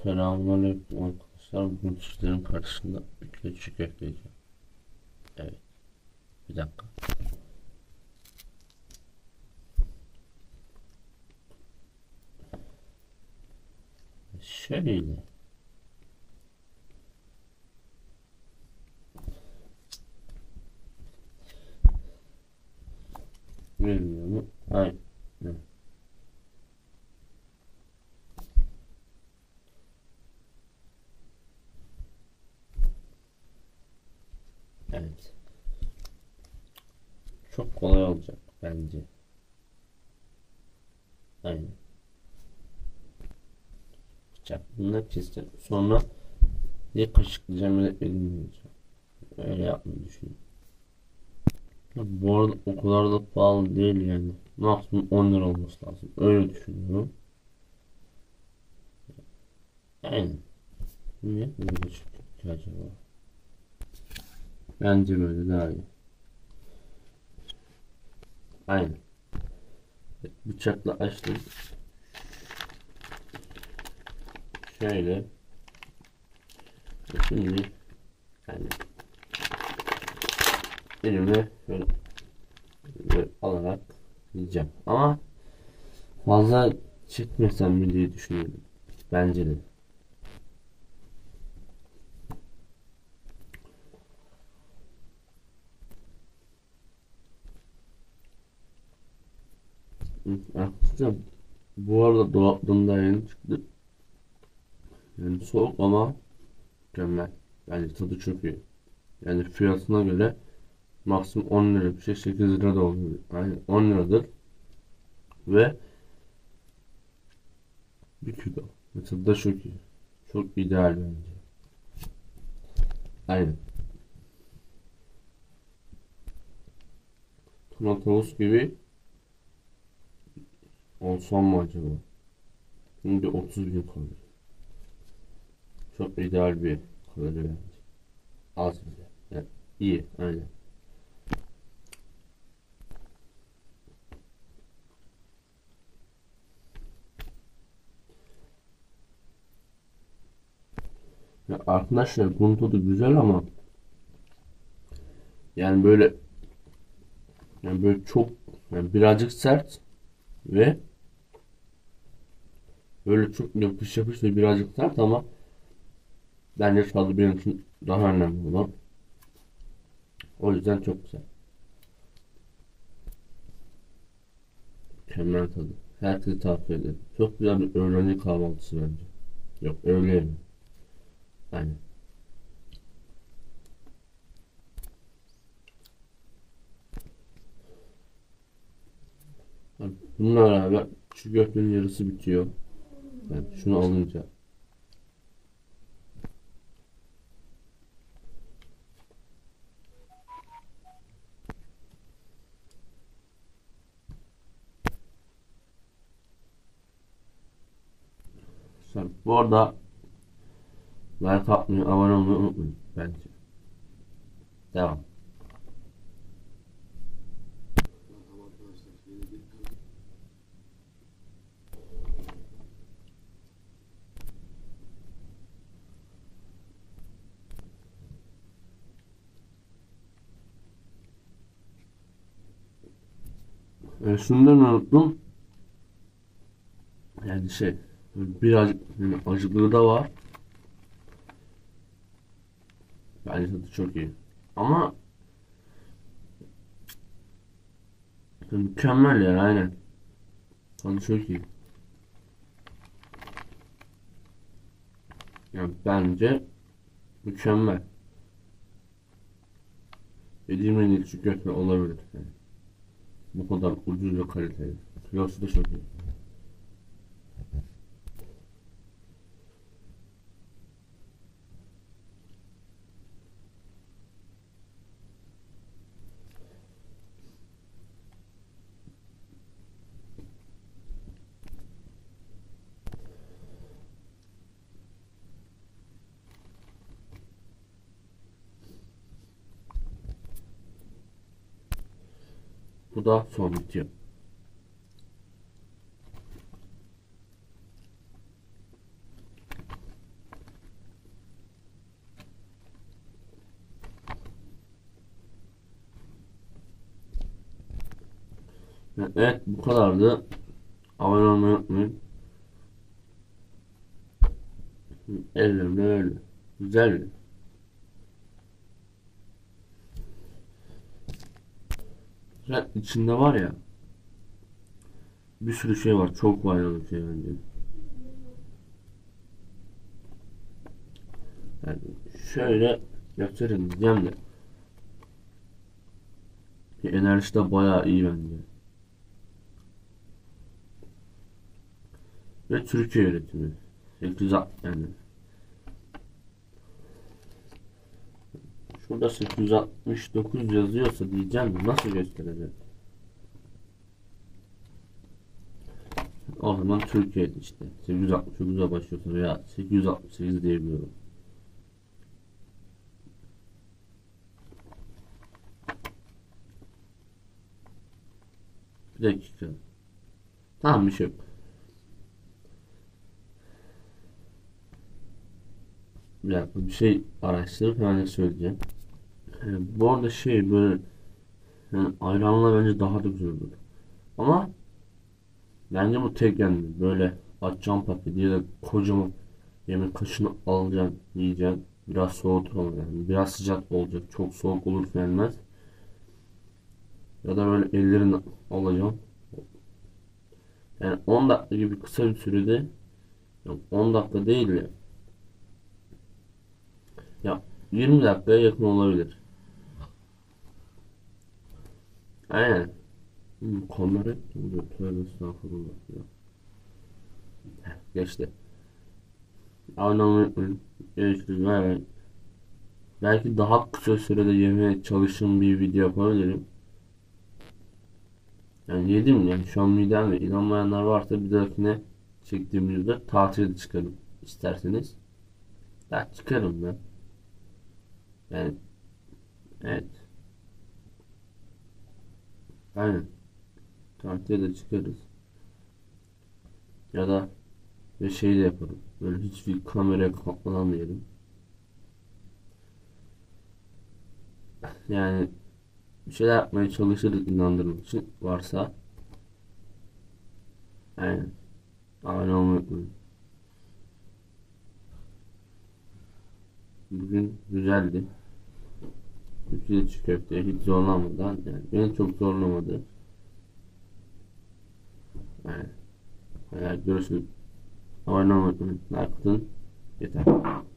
Selamünaleyküm arkadaşlar. Bugün sizlerin karşısında bir kilo çiğ köfte yiyeceğim. Evet. Bir dakika. Şöyle. Bilmiyor mu? Hayır. Evet. Çok kolay olacak bence. Aynen. Bıçak. Bunları kestim. Sonra ya kaşıklayacağım ya elimle yiyeceğim. Öyle yapmayı düşünüyorum. Bu arada o kadar da pahalı değil yani. Maksimum 10 lira olması lazım. Öyle düşünüyorum. Aynen. Niye böyle çıktı ki acaba? Bence böyle daha iyi. Aynen. Bıçakla açtım. Şöyle. Şimdi yani elime böyle alarak yiyeceğim. Ama fazla çekmesem mi diye düşünüyorum. Bence de. Arkadaşlar bu arada dolaptan yeni çıktı. Yani soğuk ama mükemmel. Bence tadı çok iyi. Yani fiyatına göre maksimum 10 lira bir şey 8 lira da oluyor. Yani 10 liradır ve 1 kilo. Ve tadı da çok iyi. Çok ideal bence. Aynen. Tomatomuz gibi olsam mı acaba? Şimdi 30 bin kalori. Çok ideal bir kalori bence. Az bile. Yani iyi. Aynen. Ya arkadaşlar bunun tadı güzel ama yani böyle çok yani birazcık sert ve böyle çok yapış yapış ve birazcık sert ama bence tadı benim için daha önemli olan. O yüzden çok güzel. Mükemmel tadı. Herkese tavsiye ederim. Çok güzel bir öğrenci kahvaltısı bence. Yok öğle yemeği. Aynen. Yani bununla beraber şu köftenin yarısı bitiyor. Yani şunu alınca. Bu arada like atmayı, abone olmayı unutmayın bence. Devam. Şundan unuttum. Yani biraz yani acılığı da var. Bence tadı çok iyi. Ama mükemmel yani aynen. Tadı çok iyi. Yani bence mükemmel. Yediğim en iyi köfte olabilir. Yani bu kadar ucuz ve kaliteli. Kilosu da çok iyi. Bu da son bitiyor. Evet, bu kadardı. Abone olmayı unutmayın. Ellerimle öyle. Güzel. Güzel. İçinde var ya, bir sürü şey var. Çok faydalı şey bence. Yani şöyle göstereyim diyeceğim de. Enerjisi de bayağı iyi bence. Ve Türkiye üretimi. 860 yani. Şurada 869 yazıyorsa diyeceğim de nasıl göstereceğim? O zaman Türkiye'de işte 869'a başlıyorsun veya 868 diyebiliyorum. Bir dakika. Tamam, bir şey yok. Bir dakika, bir şey araştırıp hemen söyleyeceğim. Bu arada şey böyle, yani ayranla bence daha da güzel olur. Ama bence bu tek yani böyle açacağım paketi ya da kocaman yemek kaşığını alacaksın, yiyeceksin. Biraz soğutur ama yani biraz sıcak olacak. Çok soğuk olur gelmez. Ya da böyle ellerini alacaksın. Yani 10 dakika gibi kısa bir sürede, yok 10 dakika değil ya 20 dakikaya yakın olabilir. Aynen. Kamera tövbe estağfurullah ya. Geçti. Abone olmayı unutmayın. Görüşürüz. Bay bay. Belki daha kısa sürede yemeye çalıştığım bir video yapabilirim. Yani yedim yani şu an midem ve inanmayanlar varsa bir dahakine çektiğimizde tatile de çıkarım isterseniz. Ya çıkarım ben. Yani evet. Aynen. Tatile de çıkarız. Ya da bir şey de yaparım. Böyle hiçbir kameraya kapatmadan da yerim. Yani bir şeyler yapmaya çalışırız inandırmak için varsa. Aynen. Abone olmayı unutmayın. Bugün güzeldi. Üçlü çiğ köfte hiç zorlamadan, yani beni çok zorlamadı. Yani, görüşürüz. Abone olmayı unutmayın. Like atın. Yeter.